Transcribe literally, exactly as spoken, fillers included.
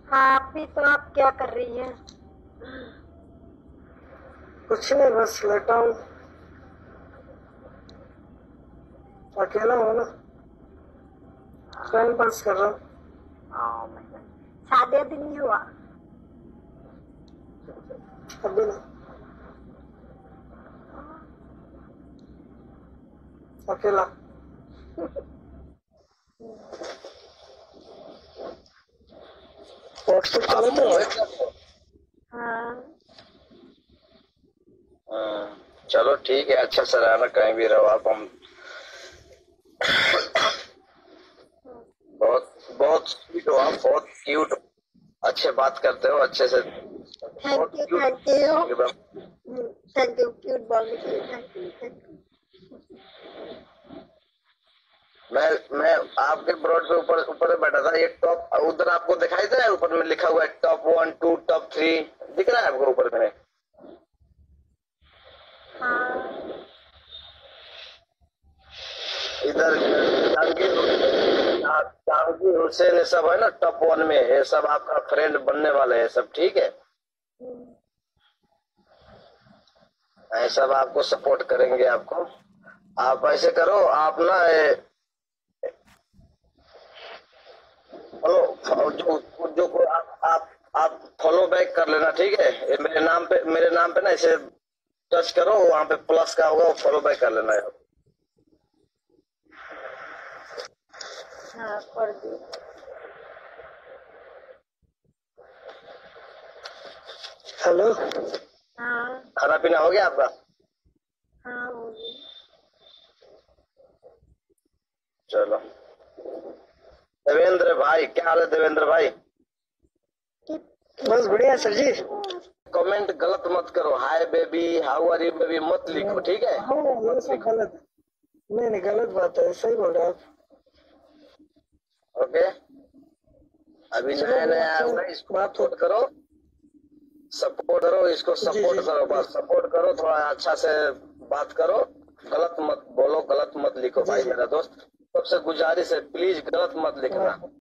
हाँ अभी तो आप क्या कर रही है? कुछ नहीं, बस लेटा हूँ। अकेला हूँ ना, टाइम पास कर रहा हूँ। शादी अभी नहीं हुआ? अभी नहीं, अकेला। व्हाट्सएप चलाते हो? हाँ। हाँ, चलो ठीक है, अच्छा से रहना, कहीं भी रहो आप। हम बहुत बहुत स्वीट हो आप, बहुत क्यूट, अच्छे बात करते हो, अच्छे से। Thank you thank you thank you cute बोलने के लिए, थैंक यू थैंक यू। मैं मैं आपके ब्रोड पे ऊपर ऊपर बैठा था, ये टॉप उधर आपको दिखाई दे रहा है, ऊपर में लिखा हुआ है top one to top three, दिख रहा है आपको ऊपर में? हाँ। इधर जहांगीर हुसैन ये सब है ना टॉप वन में, ये सब आपका फ्रेंड बनने वाले हैं सब, ठीक है? ये सब आपको सपोर्ट करेंगे आपको। आप ऐसे करो, आप ना फॉलो जो जो को आप आप आप फॉलो बैक कर लेना, ठीक है? ये मेरे नाम पे मेरे नाम पे ना इसे टच करो, वहां पे प्लस का होगा, फॉलो बैक कर लेना है। हाँ कर दी। हेलो। हाँ खाना पीना हो गया आपका? हाँ हो गई। चलो। देवेंद्र भाई, क्या हाल है देवेंद्र भाई? बस बढ़िया सर जी। कमेंट गलत मत करो, hi baby, how are you baby मत लिखो, ठीक है? हाँ ये सब गलत है। नहीं नहीं, गलत बात है, सही बोल रहे हैं आप। ओके, अभी नया नया हुआ है, इसको सपोर्ट करो, सपोर्ट करो इसको, सपोर्ट करो, बस सपोर्ट करो, थोड़ा अच्छा से बात करो, गलत मत बोलो, गलत मत लिखो भाई मेरा दोस्त, सबसे गुजारिश है प्लीज गलत मत लिखना।